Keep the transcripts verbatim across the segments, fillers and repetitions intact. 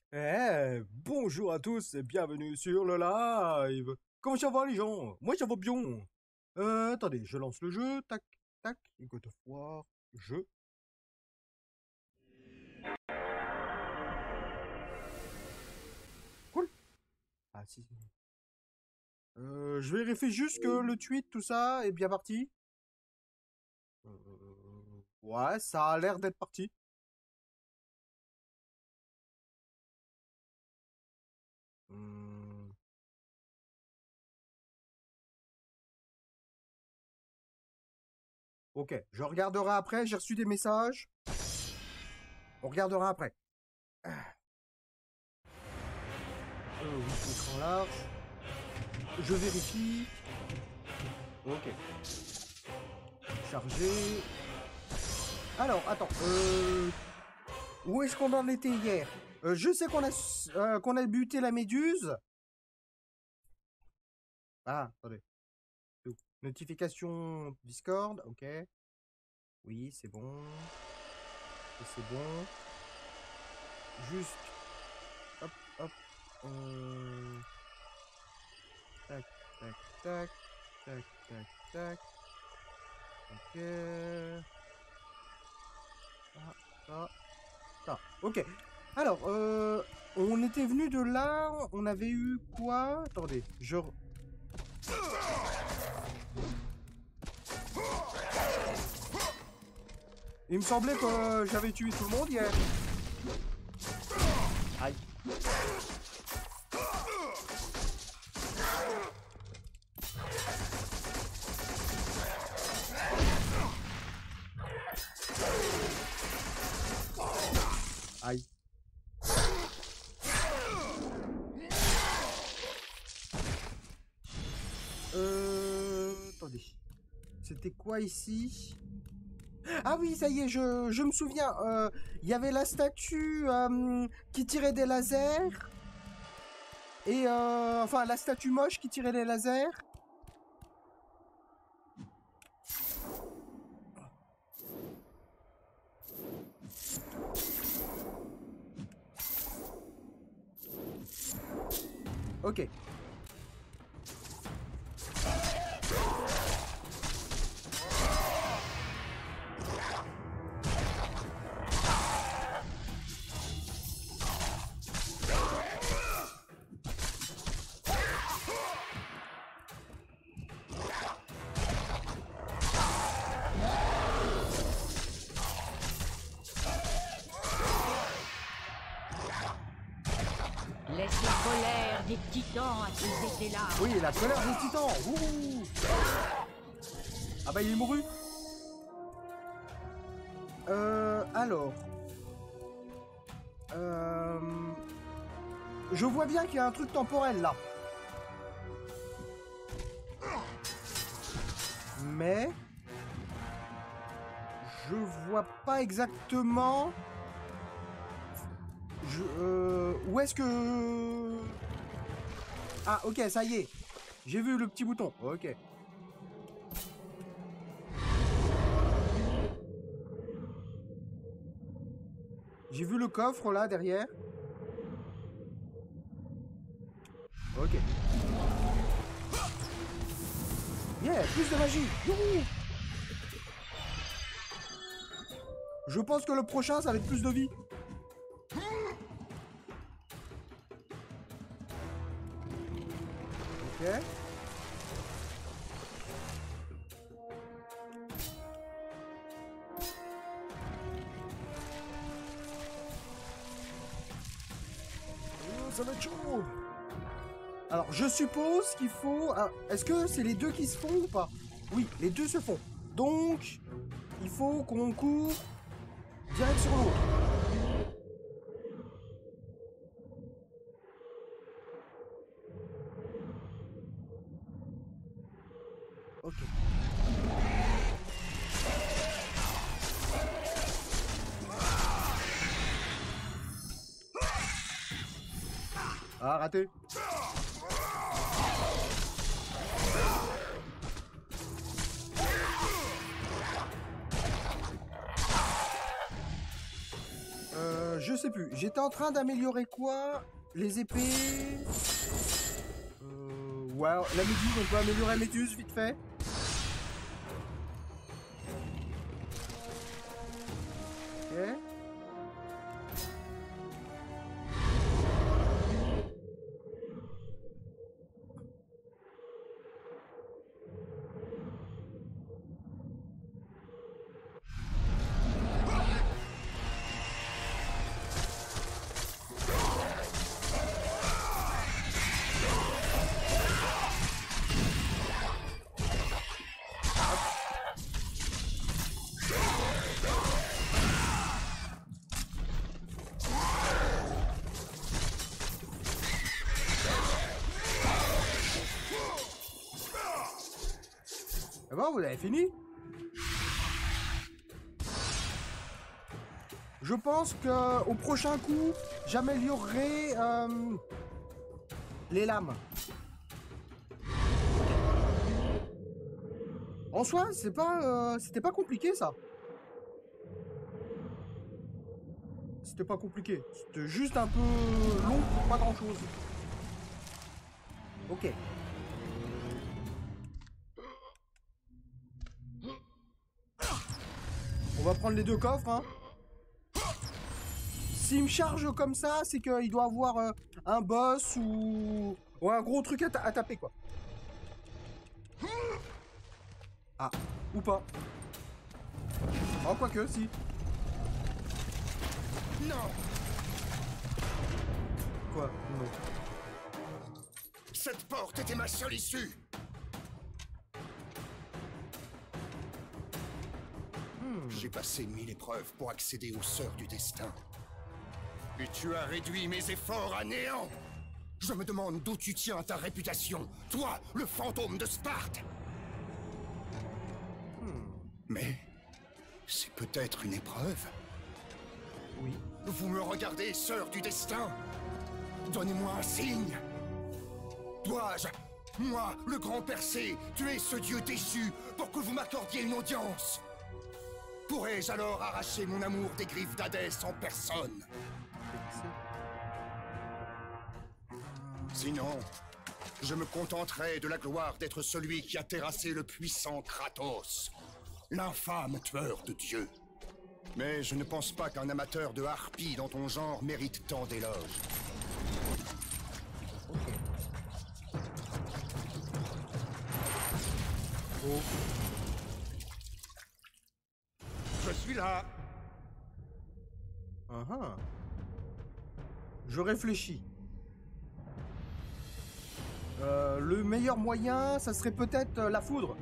Eh, bonjour à tous et bienvenue sur le live. Comment ça va les gens? Moi ça va bien. Euh, attendez, je lance le jeu. Tac, tac. God of War, jeu. Cool. Ah si. si. Euh, je vérifie juste que le tweet, tout ça, est bien parti. Euh, ouais, ça a l'air d'être parti. Hmm, ok, je regarderai après. J'ai reçu des messages. On regardera après. Euh, oui, écran large. Je vérifie. Ok. Chargé. Alors, attends. Euh, où est-ce qu'on en était hier? Euh, Je sais qu'on a, euh, qu'on a buté la méduse. Ah, attendez. Tout. Notification Discord, ok. Oui, c'est bon. Ça, c'est bon. Juste. Hop, hop. Euh, Tac, tac, tac. Tac, tac, tac. Ok. Ah, ça. Ça. Ok. Alors, euh, on était venu de là. On avait eu quoi? Attendez. Je. Il me semblait que euh, j'avais tué tout le monde hier. Aïe. Aïe. Euh... Attendez. C'était quoi ici? Ah oui, ça y est, je, je me souviens. euh, Il y avait la statue euh, qui tirait des lasers. Et euh, enfin, la statue moche qui tirait des lasers. Ok. Laisse la colère des titans attiser tes larmes. Oui, la colère des titans. Ouh. Ah bah il est mouru. Euh, alors. Euh, je vois bien qu'il y a un truc temporel là. Mais je vois pas exactement. Je, euh, où est-ce que... Ah, ok, ça y est. J'ai vu le petit bouton. Ok. J'ai vu le coffre là derrière. Ok. Yeah, plus de magie. Youhou. Je pense que le prochain, ça va être plus de vie. Ok. Oh, ça va être chaud. Alors, je suppose qu'il faut... Ah, est-ce que c'est les deux qui se font ou pas? Oui, les deux se font. Donc, il faut qu'on court direct sur l'autre. Ok. Ah, raté. je sais plus. J'étais en train d'améliorer quoi? Les épées... Euh... Ouais, la méduse, on peut améliorer la méduse vite fait. Ok. Ah bon, vous avez fini? Je pense que au prochain coup, j'améliorerai euh, les lames. En soi, c'est pas, euh, c'était pas compliqué ça. C'était pas compliqué. C'était juste un peu long pour pas grand chose. Ok. On va prendre les deux coffres, hein. S'il me charge comme ça, c'est qu'il doit avoir euh, un boss ou... ou un gros truc à, ta à taper, quoi. Ah, ou pas. Oh, quoique, si. Non. Quoi? Non. Cette porte était ma seule issue. Hmm. J'ai passé mille épreuves pour accéder aux sœurs du destin. Et tu as réduit mes efforts à néant. Je me demande d'où tu tiens ta réputation. Toi, le fantôme de Sparte. Hmm. Mais c'est peut-être une épreuve. Oui. Vous me regardez, sœur du destin. Donnez-moi un signe. Dois-je, moi, le grand Persée, tuer ce dieu déchu pour que vous m'accordiez une audience? Pourrais-je alors arracher mon amour des griffes d'Hadès en personne? Sinon, je me contenterai de la gloire d'être celui qui a terrassé le puissant Kratos, l'infâme tueur de dieux. Mais je ne pense pas qu'un amateur de harpie dans ton genre mérite tant d'éloges. Ok. Oh. Je suis là. Uh-huh. Je réfléchis. Euh, le meilleur moyen, ça serait peut-être euh, la foudre.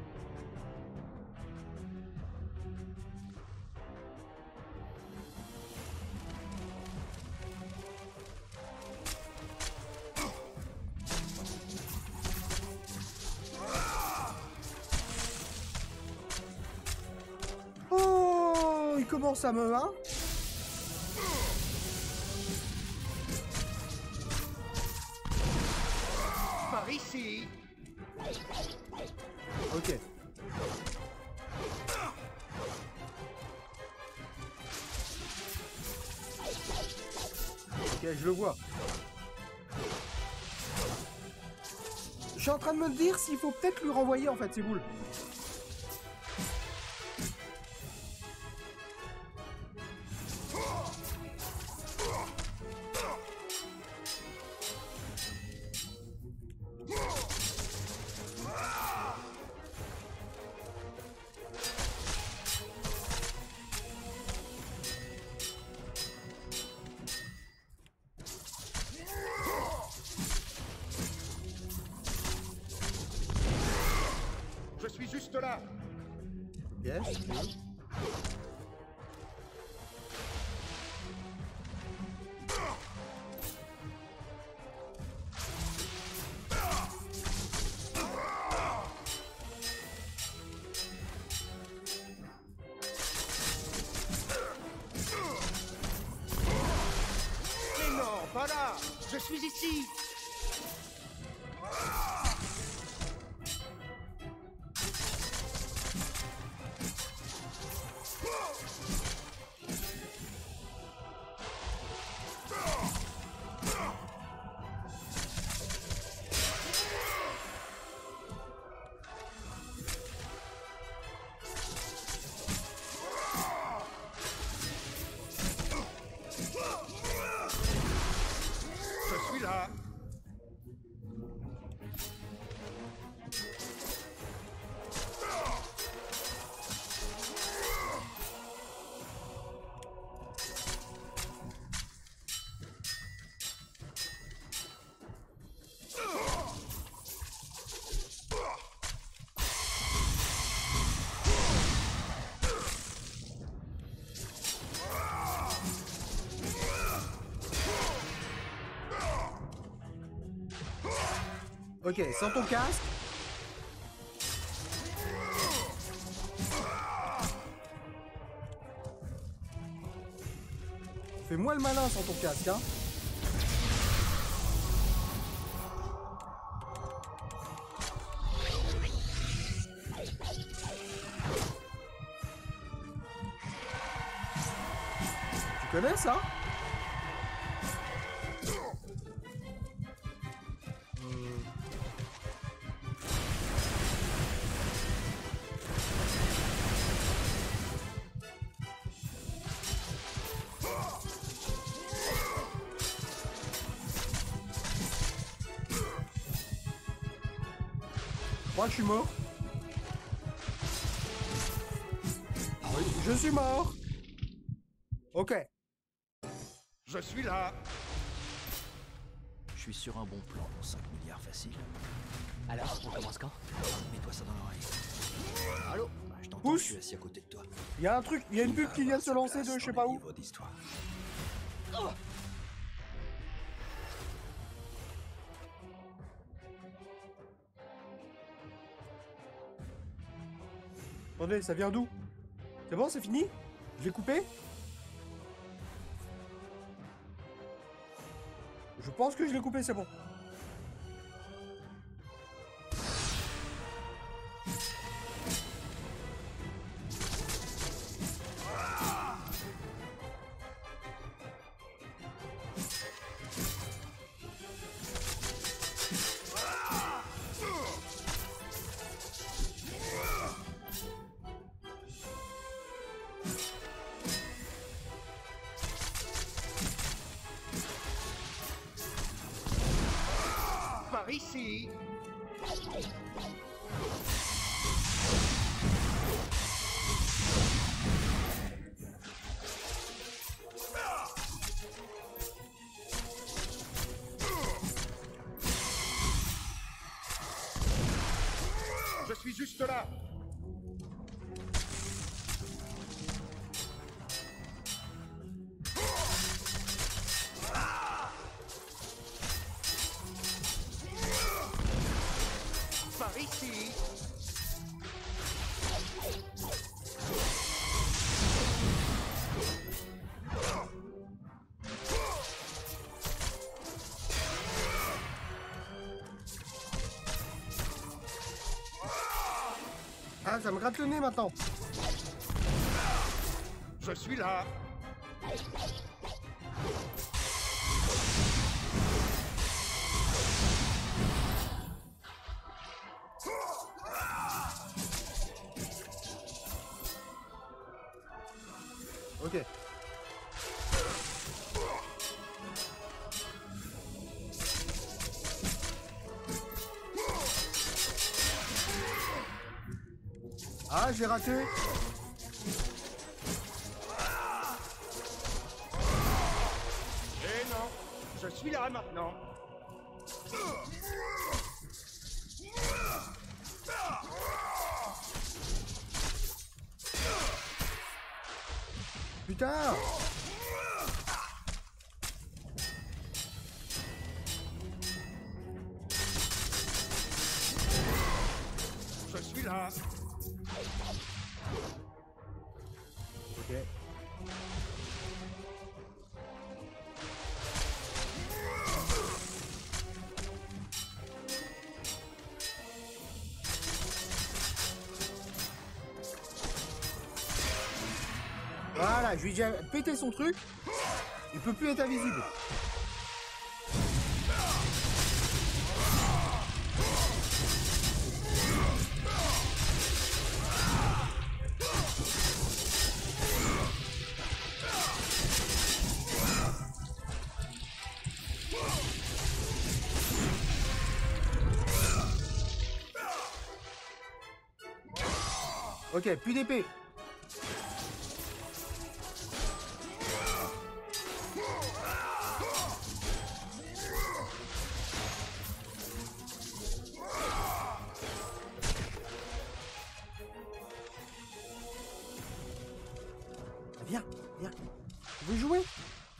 Oh, il commence à me... Hein? Par ici. Ok. Ok, je le vois. Je suis en train de me dire s'il faut peut-être lui renvoyer en fait ces boules. Je suis juste là. Yes. Mais non, pas là. Je suis ici. là. Ok, sans ton casque. Fais-moi le malin sans ton casque, hein. Tu connais ça? Moi, je suis mort. Oui, je suis mort. Ok. Je suis là. Je suis sur un bon plan pour cinq milliards facile. Alors, on commence quand? Mets-toi ça dans l'oreille. Allô? Bah, je t'entends, je suis assis à côté de toi. Il y a un truc, il y a une pub qui vient de se lancer de je sais pas où. Oh, Attendez, ça vient d'où? C'est bon, c'est fini? Je l'ai coupé? Je pense que je l'ai coupé, c'est bon. Par ici. Je suis juste là. Par ici. Ah, ça me gratte le nez maintenant. Je suis là. Ok. Ah, j'ai raté. Eh non, je suis là maintenant. Putain. Je suis là. Ok. Voilà, je lui ai déjà pété son truc. Il peut plus être invisible. Ok, plus d'épée. Viens, viens. Tu veux jouer?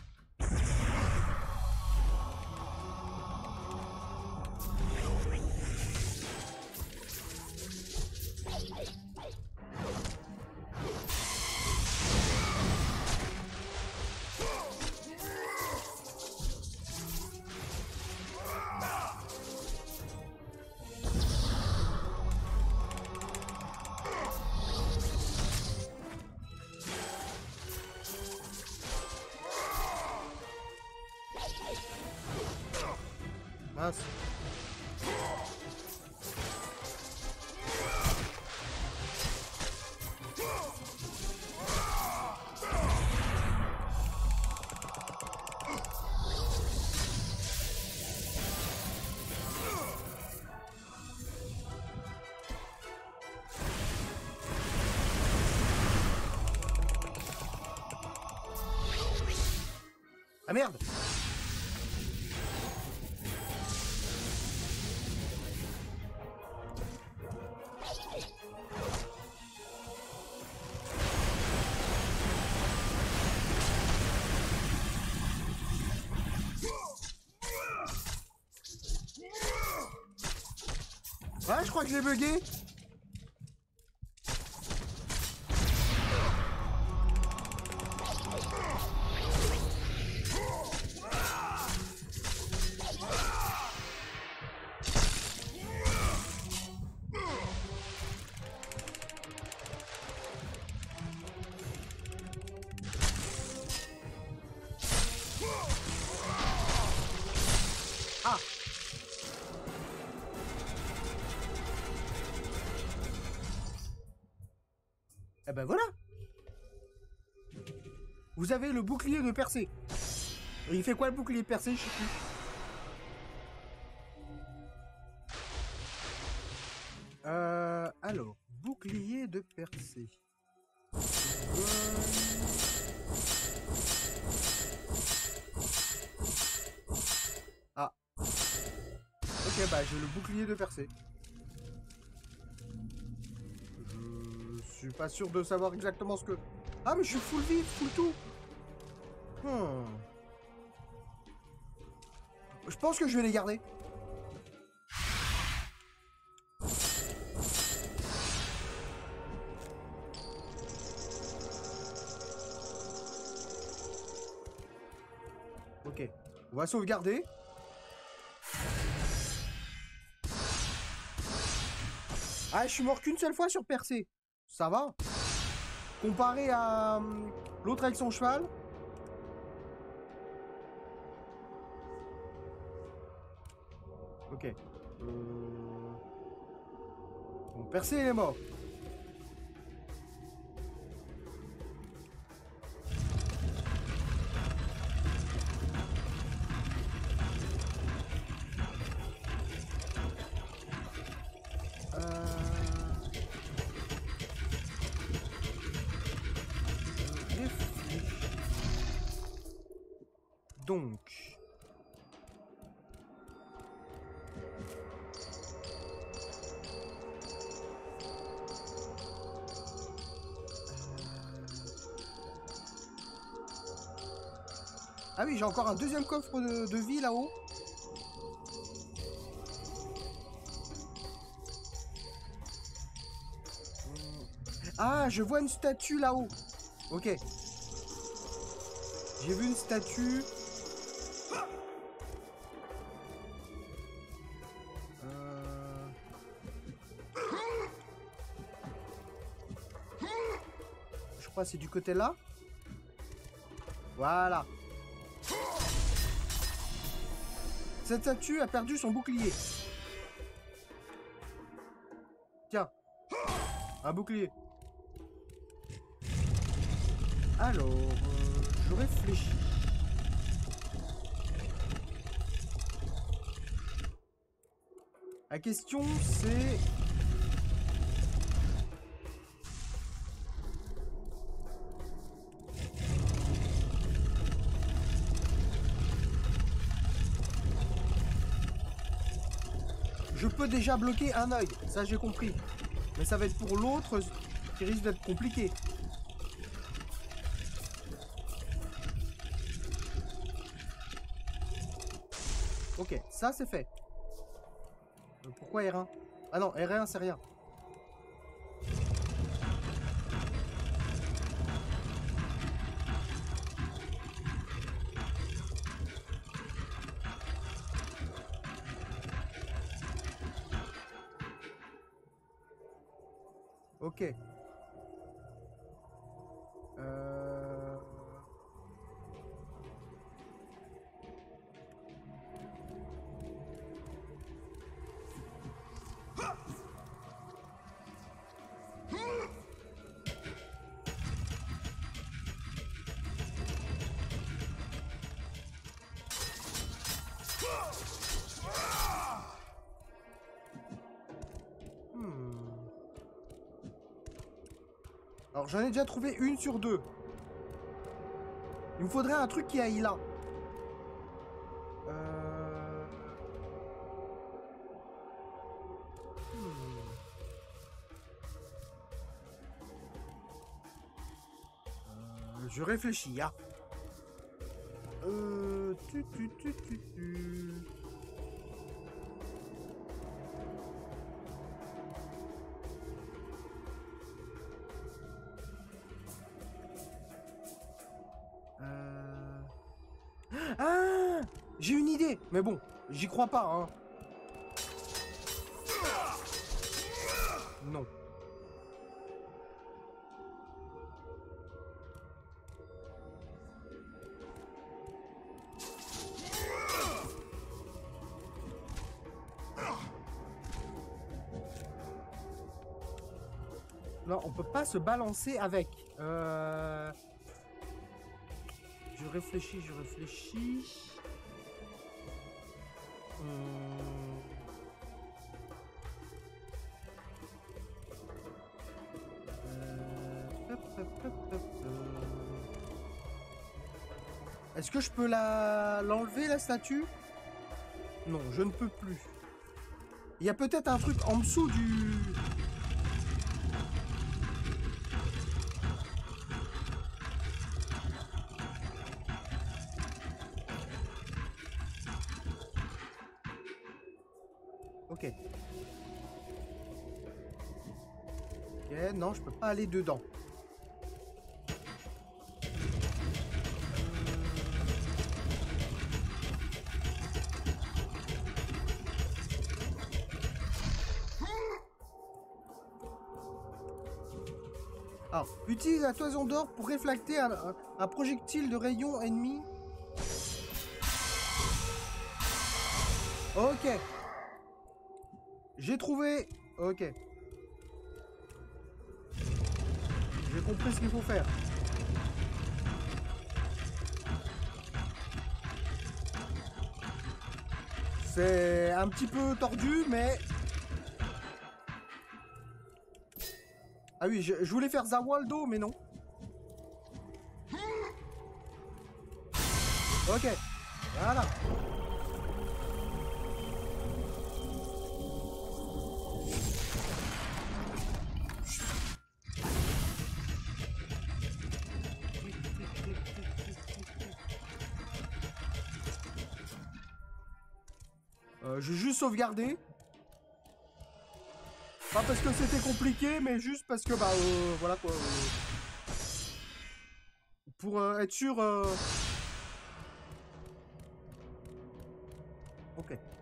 Mince. Ah merde! Ah, je crois que j'ai bugué. Ah. Eh ben voilà. Vous avez le bouclier de percée. Il fait quoi le bouclier de percée? Je sais plus. Euh, alors, bouclier de percée. Ah. Ok, bah j'ai le bouclier de percée. Je suis pas sûr de savoir exactement ce que... Ah, mais je suis full vie, full tout. Hmm. Je pense que je vais les garder. Ok. On va sauvegarder. Ah, je suis mort qu'une seule fois sur percée. Ça va. Comparé à euh, l'autre avec son cheval. Ok. Euh... Bon, percée, il est mort. Donc... Ah oui, j'ai encore un deuxième coffre de, de vie là-haut. Ah, je vois une statue là-haut. Ok. J'ai vu une statue... C'est du côté là. Voilà. Cette statue a perdu son bouclier. Tiens. Un bouclier. Alors, euh, je réfléchis. La question c'est... je peux déjà bloquer un œil. Ça, j'ai compris. Mais ça va être pour l'autre qui risque d'être compliqué. Ok, ça c'est fait. Euh, pourquoi R un? Ah non, R un c'est rien. Ok. Euh... Alors j'en ai déjà trouvé une sur deux. Il me faudrait un truc qui aille là. Euh... Hmm. Euh, je réfléchis, hein. Euh... Tu, tu, tu, tu, tu. Ah, j'ai une idée, mais bon, j'y crois pas, hein. Non. Non, on peut pas se balancer avec. Euh... Je réfléchis, je réfléchis. Hum... Euh... hop, hop, hop, hop, hop. Est-ce que je peux la l'enlever, la statue? Non, je ne peux plus. Il y a peut-être un truc en dessous du... Ok. Ok, non, je peux pas aller dedans. Alors, utilise la toison d'or pour réflecter un, un, un projectile de rayon ennemi. Ok. J'ai trouvé. Ok. J'ai compris ce qu'il faut faire. C'est un petit peu tordu, mais... Ah oui, je, je voulais faire Zawaldo, mais non. Ok. Voilà. Euh, j'ai juste sauvegardé. Pas parce que c'était compliqué, mais juste parce que, bah, euh, voilà quoi. Euh, pour euh, être sûr... Euh... Ok.